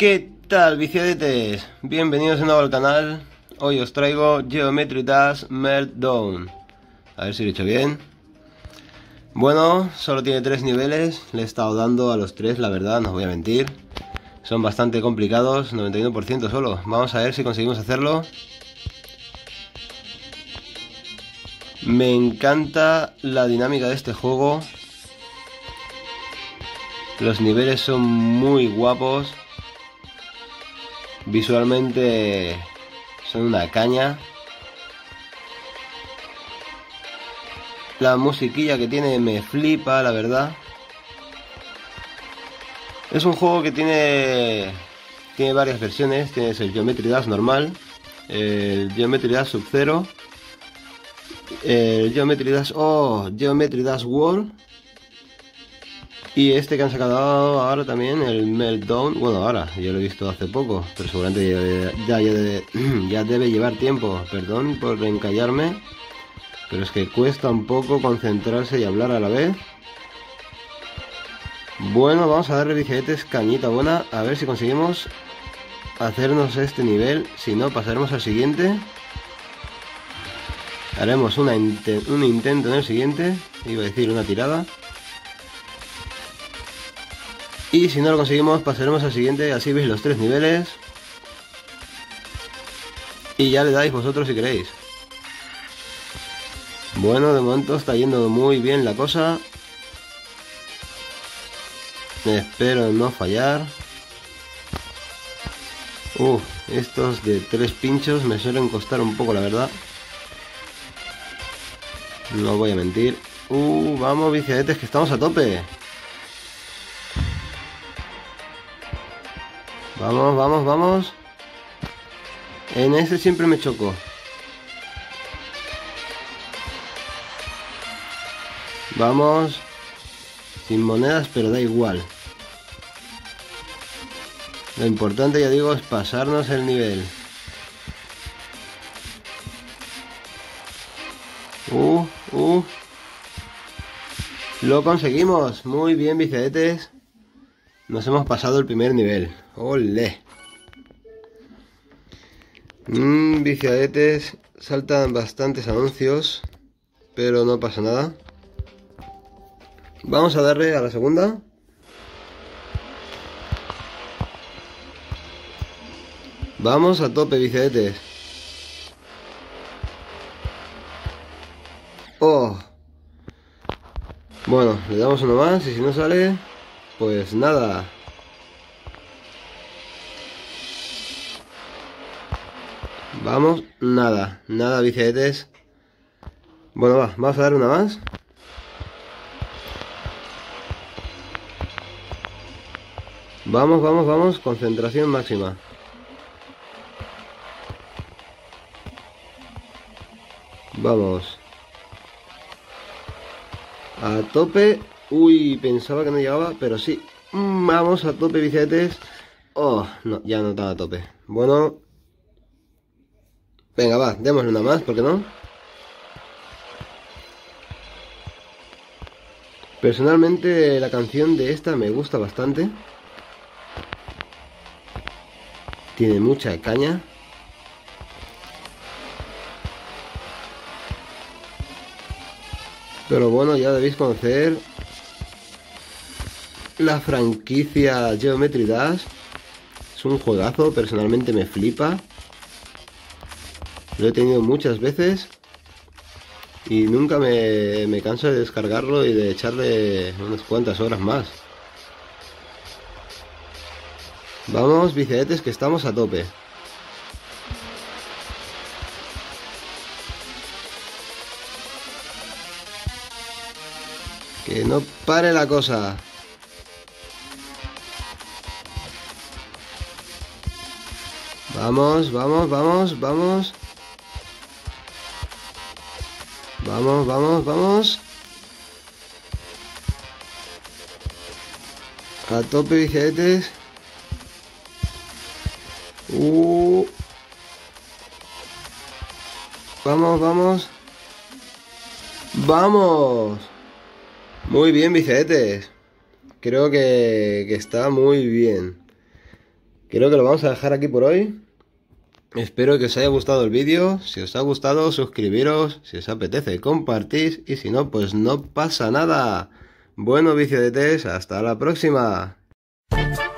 ¿Qué tal, viciadetes? Bienvenidos de nuevo al canal. Hoy os traigo Geometry Dash Meltdown. A ver si lo he hecho bien. Bueno, solo tiene 3 niveles. Le he estado dando a los 3, la verdad, no os voy a mentir. Son bastante complicados, 91% solo. Vamos a ver si conseguimos hacerlo. Me encanta la dinámica de este juego. Los niveles son muy guapos. Visualmente son una caña. La musiquilla que tiene me flipa, la verdad. Es un juego que tiene varias versiones. Tienes el Geometry Dash normal, el Geometry Dash Sub-Zero, el Geometry Dash Geometry Dash World, y este que han sacado ahora también, el Meltdown. Bueno, ahora, yo lo he visto hace poco, pero seguramente ya debe llevar tiempo. Perdón por encallarme, pero es que cuesta un poco concentrarse y hablar a la vez. Bueno, vamos a darle, viciadetes, cañita buena, a ver si conseguimos hacernos este nivel. Si no, pasaremos al siguiente. Haremos un intento en el siguiente, iba a decir una tirada. Y si no lo conseguimos, pasaremos al siguiente. Así veis los 3 niveles. Y ya le dais vosotros si queréis. Bueno, de momento está yendo muy bien la cosa. Espero no fallar. Estos de 3 pinchos me suelen costar un poco, la verdad. No voy a mentir. Vamos, viciadetes, que estamos a tope. Vamos, vamos, vamos. En este siempre me choco. Vamos. Sin monedas, pero da igual. Lo importante, ya digo, es pasarnos el nivel. Lo conseguimos. Muy bien, viciadetes. Nos hemos pasado el primer nivel. ¡Olé! Viciadetes, saltan bastantes anuncios, pero no pasa nada. Vamos a darle a la segunda. Vamos a tope, viciadetes. Bueno, le damos uno más y si no sale, pues nada. Vamos, nada, viciadetes. Bueno, vamos a dar una más. Vamos, vamos, vamos, concentración máxima. Vamos. A tope. Pensaba que no llegaba, pero sí. Vamos a tope, viciadetes. No, ya no estaba a tope. Bueno. Venga, va, démosle una más, ¿por qué no? Personalmente la canción de esta me gusta bastante. Tiene mucha caña. Pero bueno, ya debéis conocer la franquicia Geometry Dash. Es un juegazo, personalmente me flipa. Lo he tenido muchas veces y nunca me canso de descargarlo y de echarle unas cuantas horas más. Vamos, viciadetes, que estamos a tope. Que no pare la cosa. Vamos, vamos, vamos, vamos. Vamos, vamos, vamos. A tope, viciadetes. Vamos, vamos. Vamos. Muy bien, viciadetes. Creo que está muy bien. Creo que lo vamos a dejar aquí por hoy. Espero que os haya gustado el vídeo. Si os ha gustado, suscribiros. Si os apetece, compartís. Y si no, pues no pasa nada. Bueno, vicio de test, hasta la próxima.